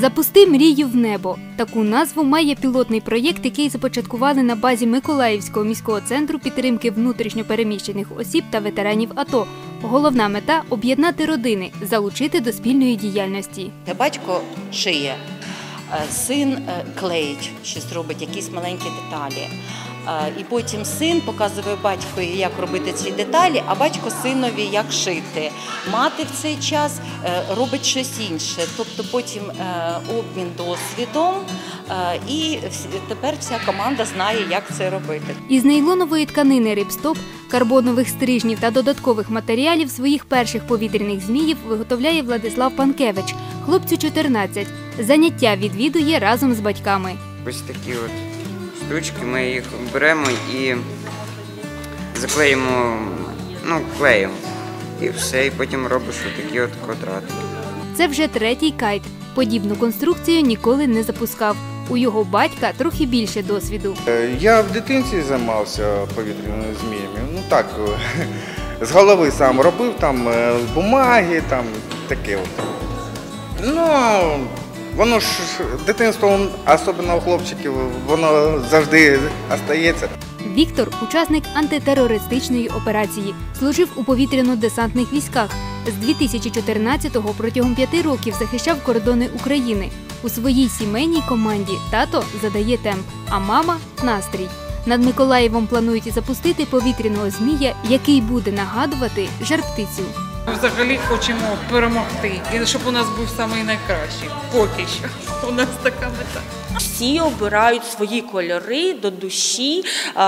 «Запусти мрію в небо» – таку назву має пілотний проєкт, який започаткували на базі Миколаївського міського центру підтримки внутрішньо переміщених осіб та ветеранів АТО. Головна мета – об'єднати родини, залучити до спільної діяльності. Батько шиє, син клеїть, щось робить, якісь маленькі деталі. І потім син показує батькові, як робити ці деталі, а батько синові, як шити. Мати в цей час робить щось інше, тобто потім обмін досвідом, і тепер вся команда знає, як це робити. Із нейлонової тканини рибстоп, карбонових стрижнів та додаткових матеріалів своїх перших повітряних зміїв виготовляє Владислав Панкевич. Хлопцю 14. Заняття відвідує разом з батьками. Ось такі от штучки, ми їх беремо і заклеїмо клеєм. І все, і потім робиш такі от квадрати. Це вже третій кайт. Подібну конструкцію ніколи не запускав. У його батька трохи більше досвіду. Я в дитинстві займався повітряними зміями. Так, з голови сам робив, там бумаги, там таке от. Воно ж дитинство, особливо у хлопчиків, воно завжди залишається. Віктор – учасник антитерористичної операції. Служив у повітряно-десантних військах. З 2014-го протягом 5 років захищав кордони України. У своїй сімейній команді тато задає темп, а мама – настрій. Над Миколаєвом планують запустити повітряного змія, який буде нагадувати жар-птицю. Взагалі хочемо перемогти, і щоб у нас був найкращий. Поки що. У нас така мета. Всі обирають свої кольори до душі,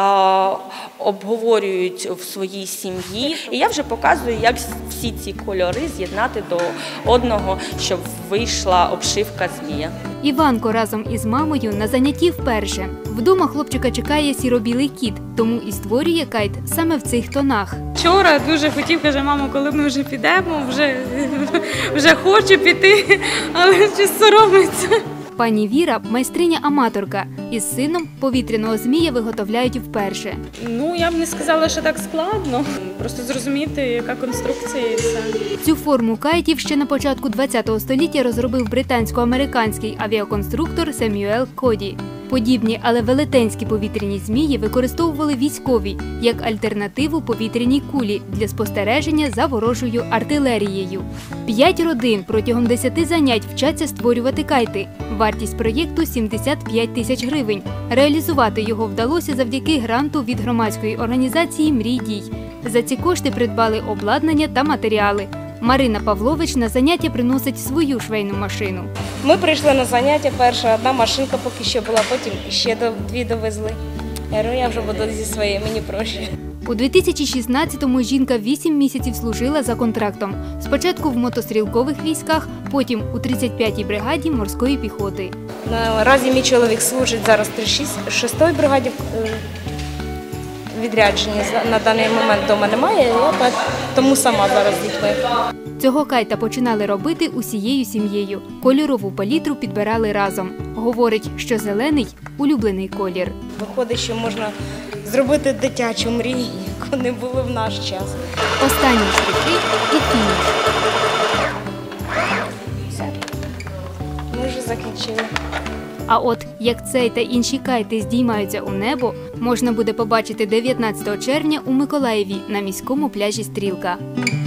обговорюють в своїй сім'ї. І я вже показую, як всі ці кольори з'єднати до одного, щоб вийшла обшивка змія. Іванко разом із мамою на занятті вперше. Вдома хлопчика чекає сіро-білий кіт, тому і створює кайт саме в цих тонах. Вчора дуже хотів, каже, мамо, коли ми вже підемо, вже хочу піти, але щось соромиться. Пані Віра – майстриня-аматорка. Із сином повітряного змія виготовляють вперше. Я б не сказала, що так складно. Просто зрозуміти, яка конструкція і все. Цю форму кайтів ще на початку ХХ століття розробив британсько-американський авіаконструктор Семюел Коді. Подібні, але велетенські повітряні змії використовували військові як альтернативу повітряній кулі для спостереження за ворожою артилерією. 5 родин протягом 10 занять вчаться створювати кайти. Вартість проєкту – 75 тисяч гривень. Реалізувати його вдалося завдяки гранту від громадської організації «Мрій дій». За ці кошти придбали обладнання та матеріали. Марина Павлович на заняття приносить свою швейну машину. Ми прийшли на заняття, перша одна машинка поки що була, потім ще 2 довезли. Я вже буду зі своєю, мені проще. У 2016-му жінка 8 місяців служила за контрактом. Спочатку в мотострілкових військах, потім у 35-й бригаді морської піхоти. Наразі мій чоловік служить зараз в 36-й бригаді. Відрядження на даний момент вдома немає, я тому сама зараз з дітьми. Цього кайта починали робити усією сім'єю. Кольорову палітру підбирали разом. Говорить, що зелений – улюблений колір. Виходить, що можна зробити дитячу мрію, яку не було в наш час. Останні штрихи і фініш. Все. Ми вже закінчили. А от як цей та інші кайти здіймаються у небо, можна буде побачити 19 червня у Миколаєві на міському пляжі «Стрілка».